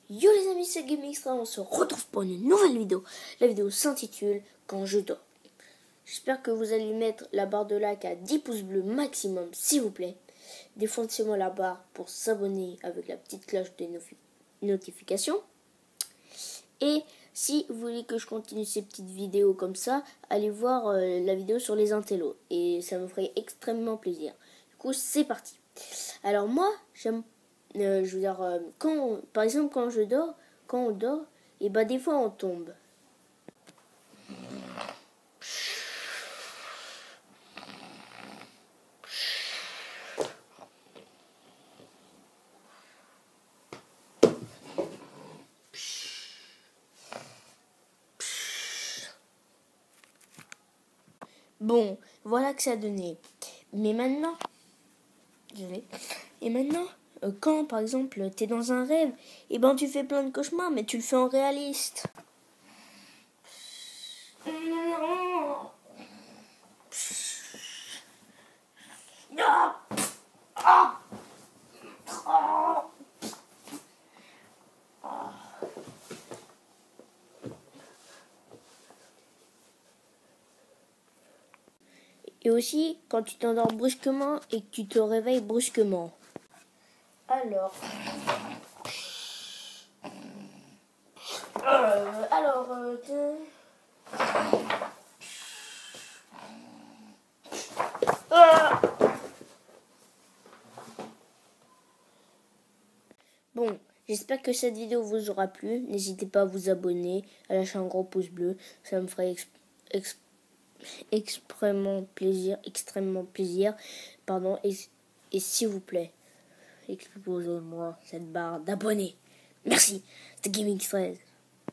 Yo les amis, c'est GameXtra, on se retrouve pour une nouvelle vidéo. La vidéo s'intitule Quand je dors. J'espère que vous allez mettre la barre de like à 10 pouces bleus maximum, s'il vous plaît. Défoncez-moi la barre pour s'abonner avec la petite cloche de notification. Et si vous voulez que je continue ces petites vidéos comme ça, allez voir la vidéo sur les intellos. Et ça me ferait extrêmement plaisir. Du coup, c'est parti. Alors moi, j'aime... je veux dire, par exemple, quand on dort, et bah des fois on tombe. Bon, voilà que ça a donné. Mais maintenant, quand par exemple t'es dans un rêve, et ben tu fais plein de cauchemars, mais tu le fais en réaliste. Et aussi quand tu t'endors brusquement et que tu te réveilles brusquement. Alors, bon, j'espère que cette vidéo vous aura plu. N'hésitez pas à vous abonner, à lâcher un gros pouce bleu. Ça me ferait extrêmement plaisir. Pardon, et s'il vous plaît, exposez-moi cette barre d'abonnés. Merci, c'était Gaming 13.